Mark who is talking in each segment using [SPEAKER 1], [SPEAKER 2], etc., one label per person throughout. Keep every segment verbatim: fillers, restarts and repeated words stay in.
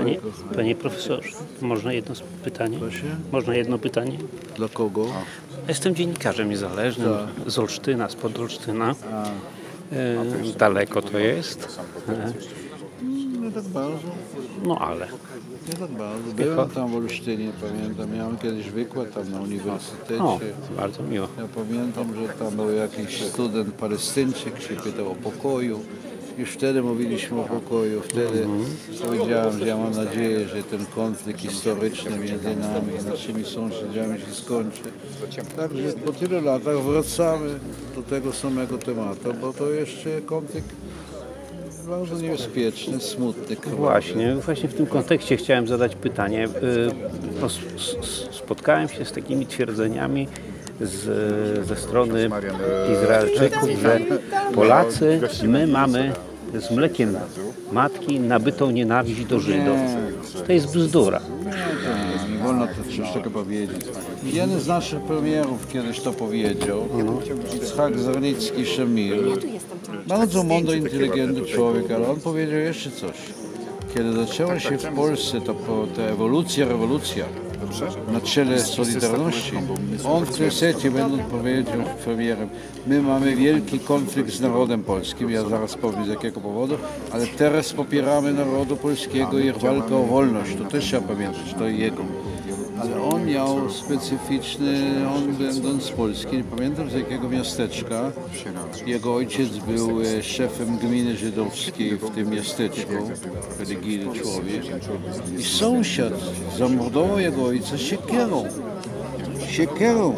[SPEAKER 1] Panie, panie profesorze, można jedno pytanie? Można jedno pytanie?
[SPEAKER 2] Dla kogo?
[SPEAKER 1] Jestem dziennikarzem niezależnym z Olsztyna, spod Olsztyna. E, daleko to jest. E,
[SPEAKER 2] Nie tak bardzo.
[SPEAKER 1] no ale.
[SPEAKER 2] Nie tak bardzo. Byłem tam w Olsztynie, pamiętam. Miałem kiedyś wykład tam na uniwersytecie.
[SPEAKER 1] O, bardzo miło.
[SPEAKER 2] Ja pamiętam, że tam był jakiś student palestyńczyk, się pytał o pokoju. Już wtedy mówiliśmy o pokoju. Wtedy mm. powiedziałem, że ja mam nadzieję, że ten konflikt historyczny między nami i naszymi sąsiadami się skończy. Także po tylu latach wracamy do tego samego tematu, bo to jeszcze konflikt bardzo niebezpieczny, smutny. Krwawy.
[SPEAKER 1] Właśnie, właśnie w tym kontekście chciałem zadać pytanie. No, spotkałem się z takimi twierdzeniami z, ze strony Izraelczyków, że Polacy, my mamy z mlekiem matki nabytą nienawiść do Żydów. To jest bzdura.
[SPEAKER 2] Nie, nie wolno to coś takiego powiedzieć. Jeden z naszych premierów kiedyś to powiedział, Itzhak Zarnicki-Szemir. Bardzo mądry, inteligentny człowiek, ale on powiedział jeszcze coś. Kiedy zaczęła się w Polsce ta, ta ewolucja, rewolucja na czele Solidarności, on w tej secie, będąc powiedział premierem, my mamy wielki konflikt z narodem polskim, ja zaraz powiem z jakiego powodu, ale teraz popieramy narodu polskiego i ich walkę o wolność, to też trzeba pamiętać, to jego. Ale on miał specyficzny, on będąc polski, nie pamiętam z jakiego miasteczka, jego ojciec był szefem gminy żydowskiej w tym miasteczku, religijny człowiek, i sąsiad zamordował jego ojca siekierą. Siekierą.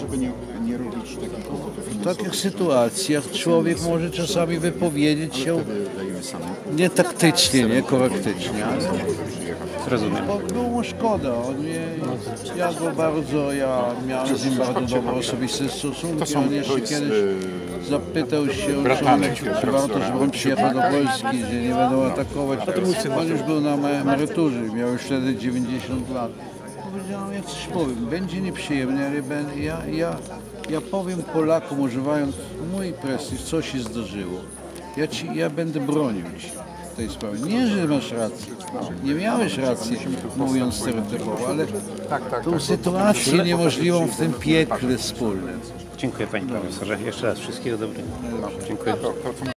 [SPEAKER 2] W takich sytuacjach człowiek może czasami wypowiedzieć się nie taktycznie, nie korektycznie, ale
[SPEAKER 1] rozumiem.
[SPEAKER 2] Było mu szkoda. On mnie, ja go bardzo, ja miałem z nim bardzo dobre osobiste stosunki. On jeszcze kiedyś zapytał się, czy warto, żeby on przyjechał do Polski, że nie będą atakować. On już był na emeryturze, miał już wtedy dziewięćdziesiąt lat. Powiedziałem, jak coś powiem, będzie nieprzyjemnie, ale ja, ja, ja powiem Polakom, używając mój prestiż, co się zdarzyło. Ja, ci, ja będę bronił ci tej sprawy. Nie, że masz rację. Nie miałeś racji, mówiąc stereotypowo, ale tą sytuację niemożliwą w tym piekle wspólnym.
[SPEAKER 1] Dziękuję panie profesorze. Jeszcze raz wszystkiego dobrego. Dziękuję.